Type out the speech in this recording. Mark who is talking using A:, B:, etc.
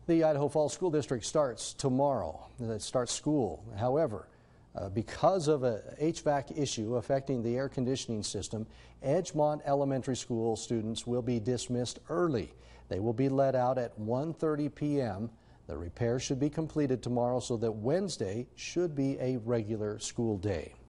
A: The Idaho Falls School District starts tomorrow. It starts school. However, because of a HVAC issue affecting the air conditioning system, Edgemont Elementary School students will be dismissed early. They will be let out at 1:30 p.m. The repair should be completed tomorrow so that Wednesday should be a regular school day.